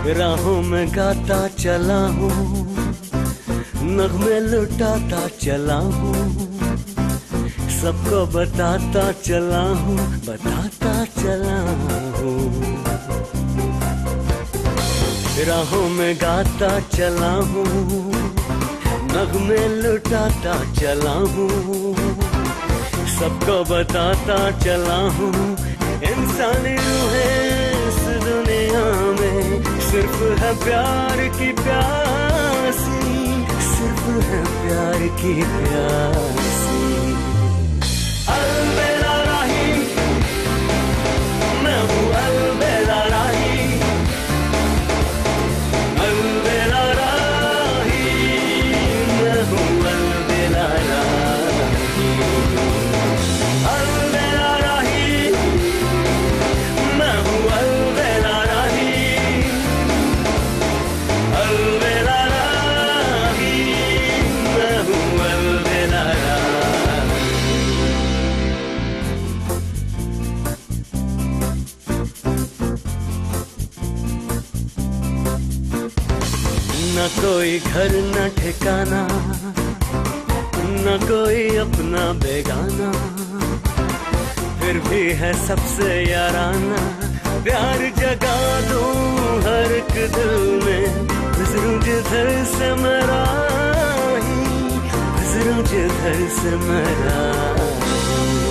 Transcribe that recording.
राहों में गाता चला हूँ, नगमे लुटाता चला हूँ, सबको बताता चला हूँ, बताता चला हूँ। राहों में गाता चला हूँ, नगमे लुटाता चला हूँ, सबको बताता चला हूँ। इंसानी रूहें इस दुनिया में सिर्फ है प्यार की प्यासी, सिर्फ है प्यार की प्यासी। अलबेला राही, मैं हूँ अलबेला राही, अलबेला राही, मैं हूँ अलबेला राही, अलबेला राही, मैं हूँ अलबेला राही, अलबेला राही, मैं हूँ अलबेला राही। न कोई घर न ठिकाना, न कोई अपना बेगाना, फिर भी है सबसे याराना। प्यार जगा दूं हर एक दिल में, गुजरूं जिधर से मैं राही, गुजरूं जिधर से मैं राही।